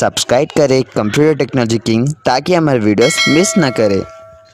सब्सक्राइब करें computer technology king ताकि हमारे वीडियोस मिस ना करें।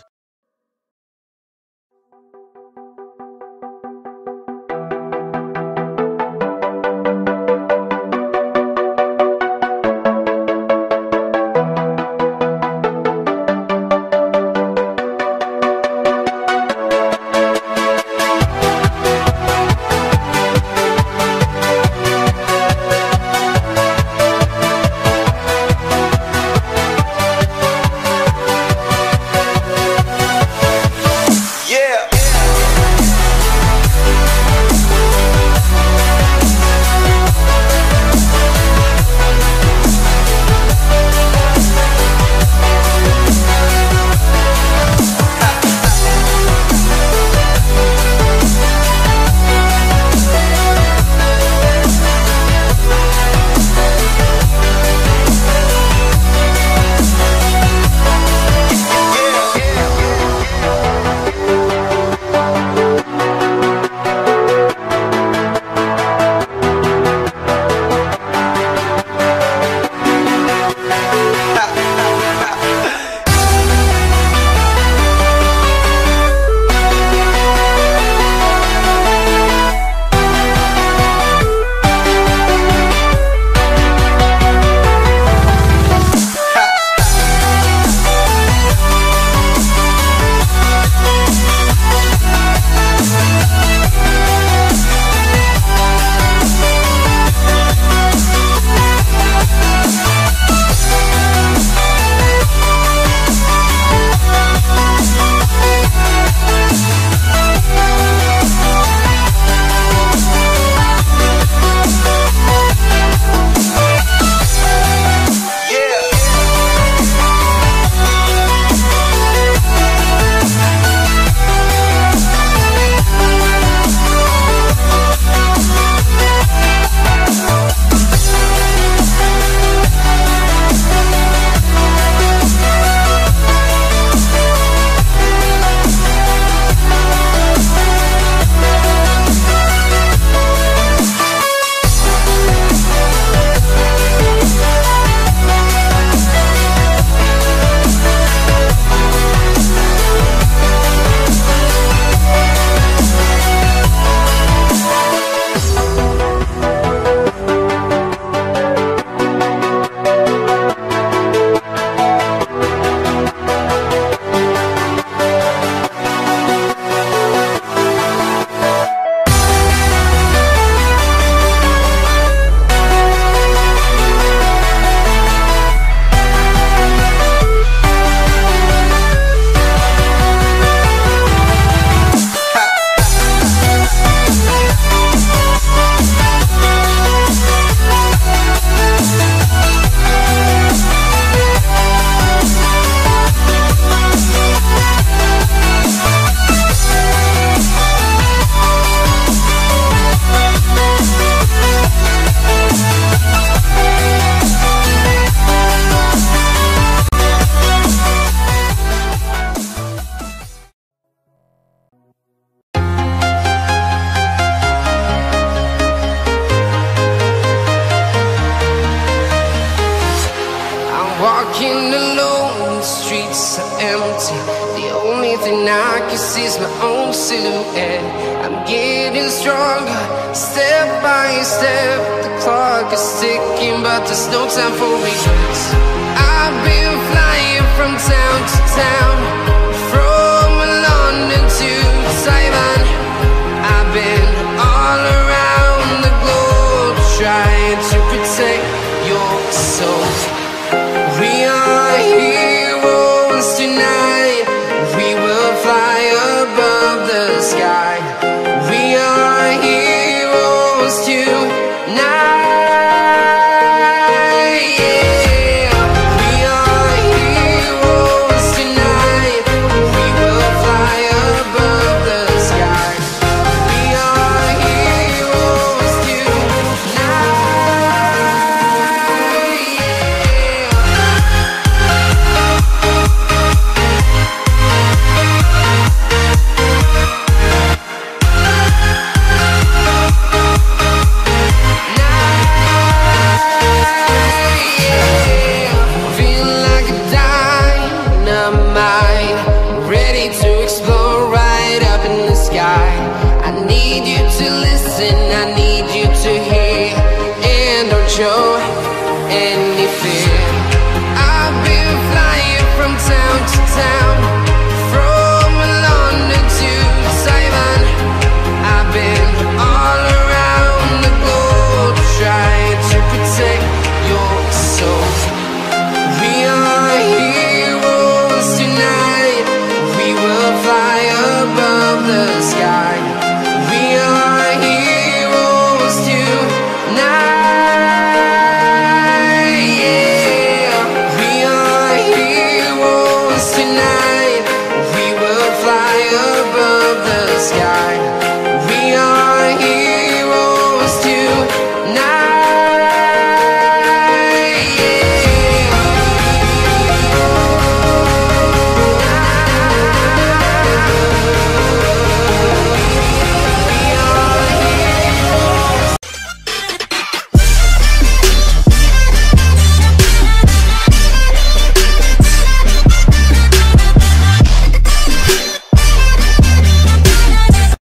Walking alone, the streets are empty. The only thing I can see is my own silhouette. I'm getting stronger, step by step. The clock is ticking, but there's no time for regrets. I've been flying from town to town, from London to Taiwan. I've been all around the globe, trying to protect your soul. We are heroes tonight. We will fly above the sky. We are heroes tonight. Yeah. We are heroes tonight. We will fly above the sky. We are heroes tonight. need you to hear, and don't show any